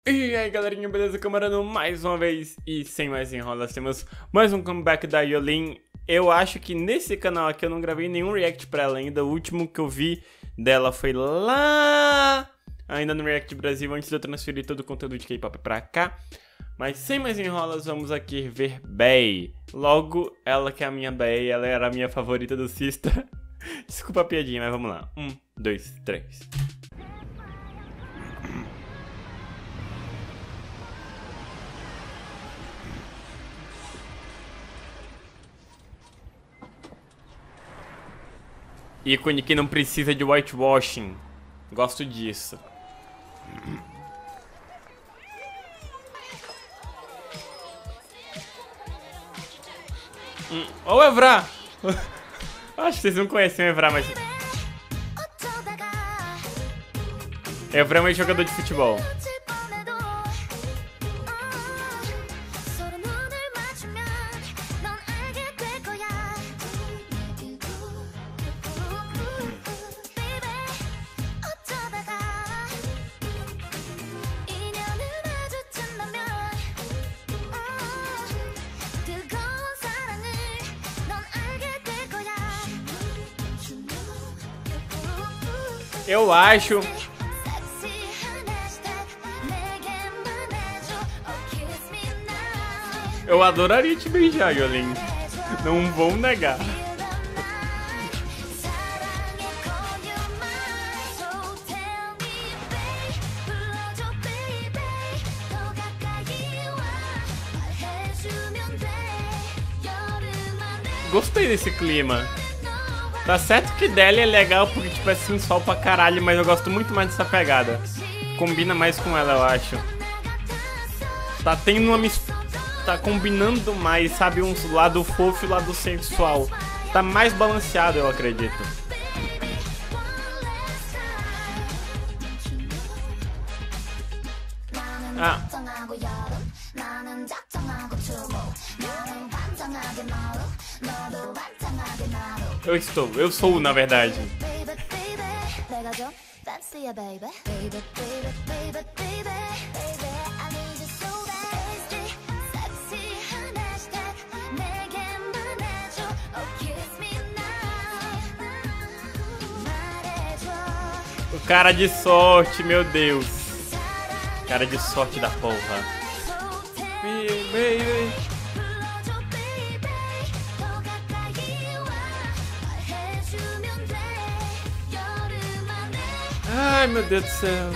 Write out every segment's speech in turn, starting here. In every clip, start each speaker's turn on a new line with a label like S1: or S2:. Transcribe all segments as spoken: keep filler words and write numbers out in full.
S1: E aí galerinha, beleza? Camarano, mais uma vez e sem mais enrolas, temos mais um comeback da Yolin. Eu acho que nesse canal aqui eu não gravei nenhum react pra ela ainda. O último que eu vi dela foi lá, ainda no React Brasil, antes de eu transferir todo o conteúdo de K-pop pra cá. Mas sem mais enrolas, vamos aqui ver Bae. Logo, ela que é a minha Bae, ela era a minha favorita do Sistar. Desculpa a piadinha, mas vamos lá. Um, dois, três. Ícone que não precisa de whitewashing. Gosto disso. Hum. Ô, Evra! Acho que vocês não conhecem o Evra, mas... Evra é um jogador de futebol. Eu acho... Eu adoraria te beijar, Yolin. Não vou negar. Gostei desse clima. Tá certo que Delhi é legal porque, tipo, é sensual pra caralho, mas eu gosto muito mais dessa pegada. Combina mais com ela, eu acho. Tá tendo uma mistura... Tá combinando mais, sabe? Um lado fofo e um lado sensual. Tá mais balanceado, eu acredito. Ah. Eu estou, eu sou, na verdade. O cara de sorte, meu Deus. Cara de sorte da porra. Ai, meu Deus do céu.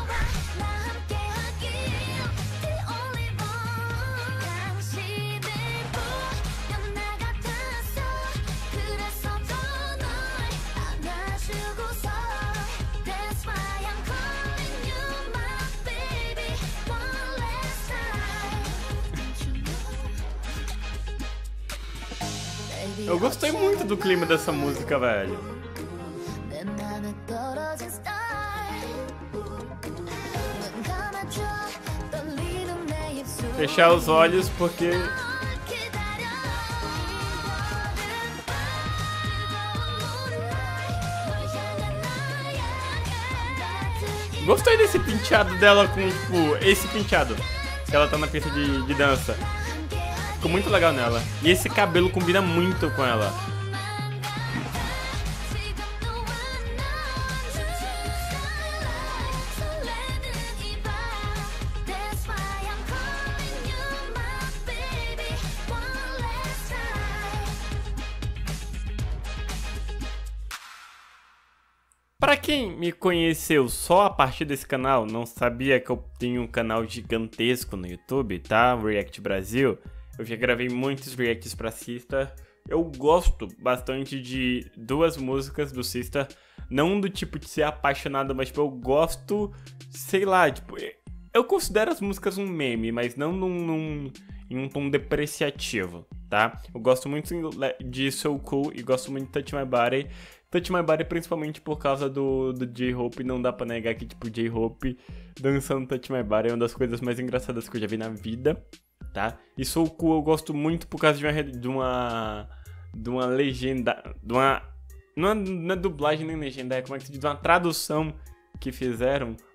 S1: Eu gostei muito do clima dessa música, velho. Fechar os olhos porque... Gostei desse penteado dela com, tipo, esse penteado que ela tá na pista de, de dança. Ficou muito legal nela. E esse cabelo combina muito com ela. Pra quem me conheceu só a partir desse canal, não sabia que eu tenho um canal gigantesco no YouTube, tá? React Brasil. Eu já gravei muitos reacts pra Sistar. Eu gosto bastante de duas músicas do Sistar. Não do tipo de ser apaixonado, mas tipo, eu gosto, sei lá, tipo... Eu considero as músicas um meme, mas não num, num, em um tom depreciativo, tá? Eu gosto muito de So Cool e gosto muito de Touch My Body. Touch My Body principalmente por causa do, do J-Hope. Não dá pra negar que, tipo, J-Hope dançando Touch My Body é uma das coisas mais engraçadas que eu já vi na vida, tá? E So Cool eu gosto muito por causa de uma... De uma, de uma legenda... De uma... Não é, não é dublagem nem legenda, é como é que se diz? Uma tradução que fizeram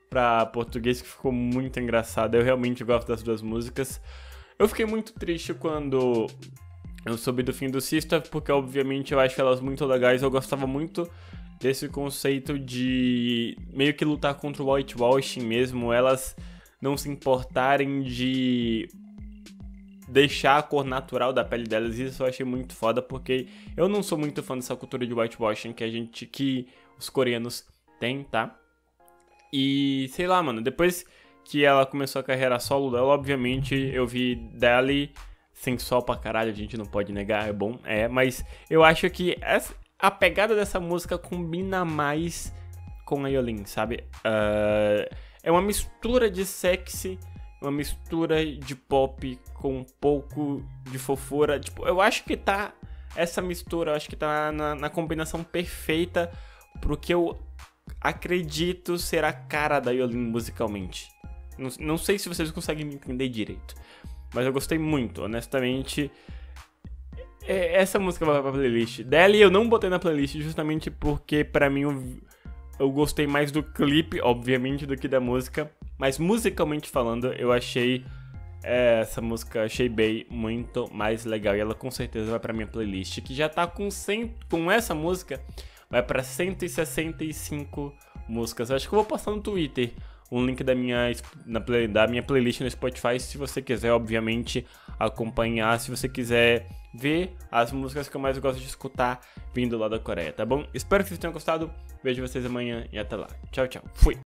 S1: pra português, que ficou muito engraçado. Eu realmente gosto das duas músicas. Eu fiquei muito triste quando eu soube do fim do Sistar, porque obviamente eu acho elas muito legais. Eu gostava muito desse conceito de meio que lutar contra o whitewashing mesmo, elas não se importarem de deixar a cor natural da pele delas. Isso eu achei muito foda, porque eu não sou muito fã dessa cultura de whitewashing que a gente, que os coreanos têm, tá? E sei lá, mano, depois que ela começou a carreira solo dela, obviamente eu vi Dali sensual pra caralho, a gente não pode negar, é bom, é, mas eu acho que essa, a pegada dessa música combina mais com a Yolin, sabe? Uh, é uma mistura de sexy, uma mistura de pop com um pouco de fofura, tipo, eu acho que tá, essa mistura, eu acho que tá na, na combinação perfeita pro que eu acredito ser a cara da Yolin musicalmente. Não, não sei se vocês conseguem me entender direito, mas eu gostei muito, honestamente. É, essa música vai pra playlist. Dela eu não botei na playlist justamente porque pra mim eu, eu gostei mais do clipe, obviamente, do que da música. Mas musicalmente falando, eu achei é, essa música, achei bem muito mais legal. E ela com certeza vai pra minha playlist, que já tá com cem, com essa música, vai pra cento e sessenta e cinco músicas. Eu acho que eu vou postar no Twitter um link da minha, na play, da minha playlist no Spotify, se você quiser, obviamente, acompanhar, se você quiser ver as músicas que eu mais gosto de escutar vindo lá da Coreia, tá bom? Espero que vocês tenham gostado, vejo vocês amanhã e até lá. Tchau, tchau. Fui!